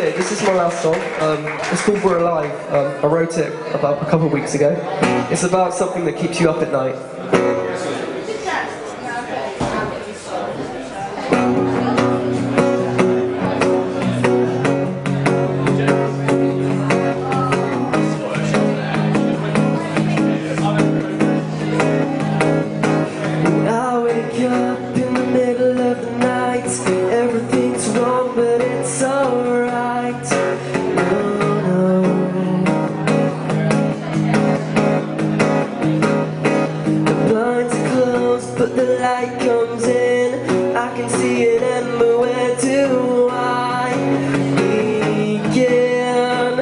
Okay, this is my last song. It's called We're Alive. I wrote it about a couple of weeks ago. It's about something that keeps you up at night. I wake up in the middle of the night. Everything's wrong, but it's alright. No. The blinds are closed, but the light comes in. I can see it, and where do I begin?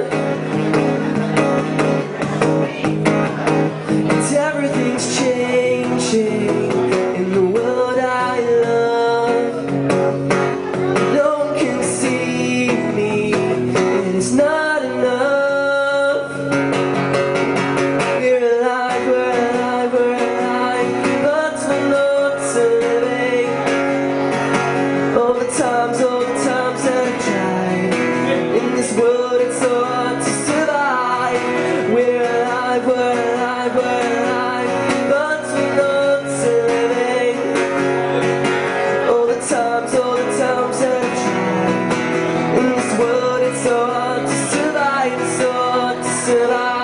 It's everything's changing in the world I love. No one can see me, it is not enough. We're alive, we're alive, we're alive, but we're not living. All the times that I tried. In this world it's so hard to survive. We're alive, we're alive, we're alive, but we're not living. All the times that I tried. In this world it's so hard to survive, it's so hard to survive.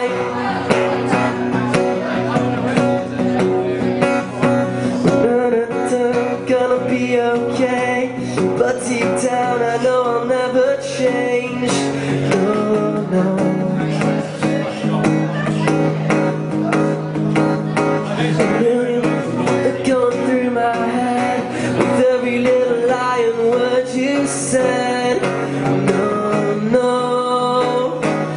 Gonna be okay, but deep down I know I'll never change. No. They're going through my head with every little lie and word you said. No.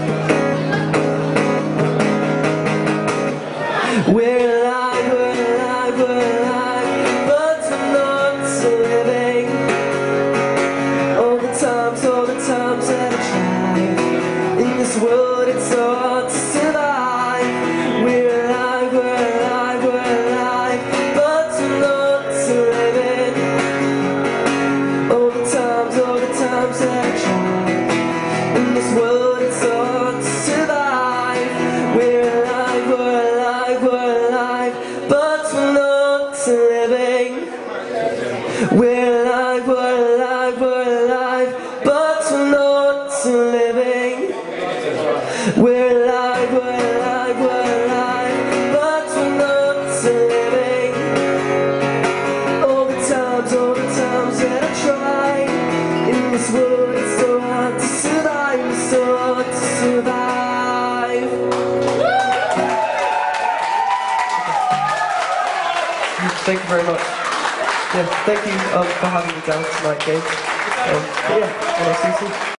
We're alive, we're alive, we're alive, but we're not living. All the times that I tried. In this world it's so hard to survive. We're alive, we're alive, we're alive, but we're not living. All the times that I tried. In this world it's so hard to survive. We're alive, we're alive, we're alive, but we're not living. We're alive, we're alive, we're alive, but we're not living. We're alive, we're alive, we're alive, but we're not living. All the times that I tried. In this world it's so hard to survive, it's so hard to survive. Thank you very much. Yeah, thank you for having me down tonight, Gabe. Yeah, nice to see you.